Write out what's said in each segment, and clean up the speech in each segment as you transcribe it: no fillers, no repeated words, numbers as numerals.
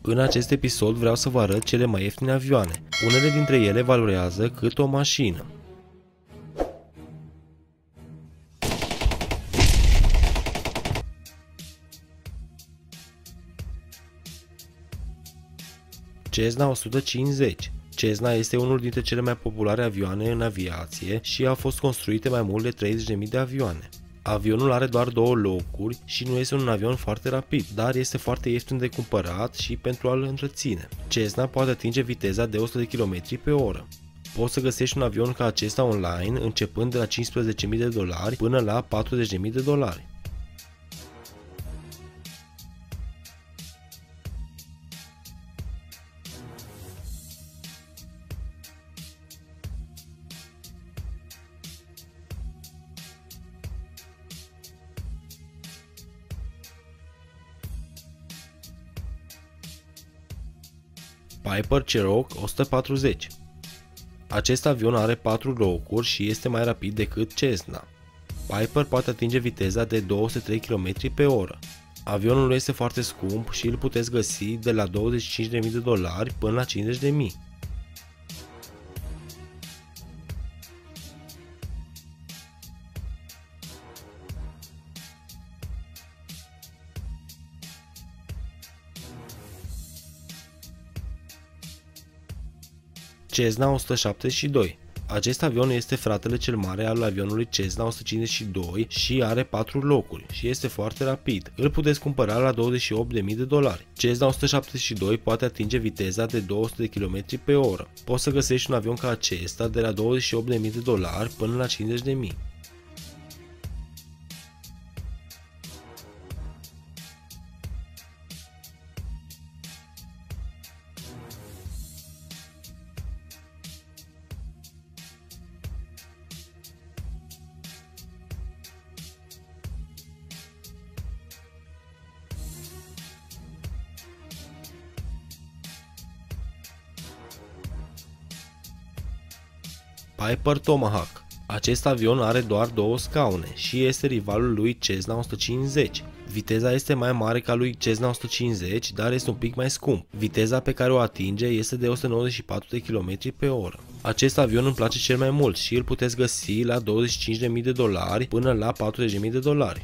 În acest episod vreau să vă arăt cele mai ieftine avioane. Unele dintre ele valorează cât o mașină. Cessna 150. Cessna este unul dintre cele mai populare avioane în aviație și a fost construite mai mult de 30.000 de avioane. Avionul are doar 2 locuri și nu este un avion foarte rapid, dar este foarte ieftin de cumpărat și pentru a-l întreține. Cessna poate atinge viteza de 100 km pe oră. Poți să găsești un avion ca acesta online începând de la $15.000 până la $40.000. Piper Cherokee 140. Acest avion are 4 locuri și este mai rapid decât Cessna. Piper poate atinge viteza de 203 km pe oră. Avionul nu este foarte scump și îl puteți găsi de la $25.000 până la $50.000. Cessna 172. Acest avion este fratele cel mare al avionului Cessna 152 și are 4 locuri și este foarte rapid. Îl puteți cumpăra la $28.000. Cessna 172 poate atinge viteza de 200 km pe oră. Poți să găsești un avion ca acesta de la $28.000 până la $50.000. Piper Tomahawk. Acest avion are doar 2 scaune și este rivalul lui Cessna 150. Viteza este mai mare ca lui Cessna 150, dar este un pic mai scump. Viteza pe care o atinge este de 194 de km pe oră. Acest avion îmi place cel mai mult și îl puteți găsi la $25.000 până la $40.000.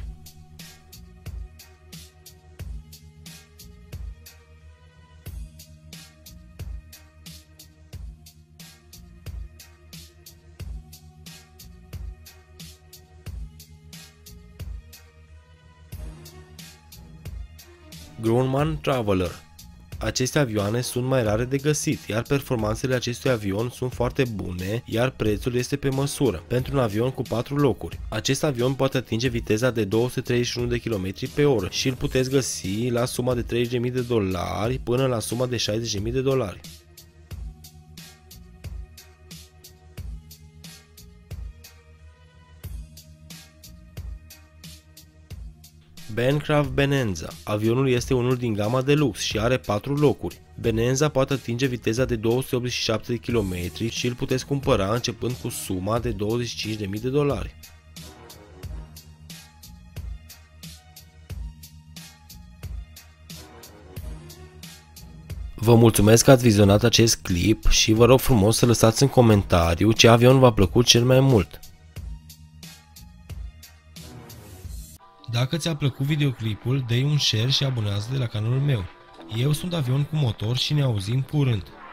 Grumman Traveler. Aceste avioane sunt mai rare de găsit, iar performanțele acestui avion sunt foarte bune, iar prețul este pe măsură, pentru un avion cu 4 locuri. Acest avion poate atinge viteza de 231 de km pe oră și îl puteți găsi la suma de $30.000 până la suma de $60.000. Bancroft Bonanza. Avionul este unul din gama de lux și are 4 locuri. Bonanza poate atinge viteza de 287 de km și îl puteți cumpăra începând cu suma de $25.000. Vă mulțumesc că ați vizionat acest clip și vă rog frumos să lăsați în comentariu ce avion v-a plăcut cel mai mult. Dacă ți-a plăcut videoclipul, dă-i un share și abonează-te la canalul meu. Eu sunt Avion cu Motor și ne auzim curând.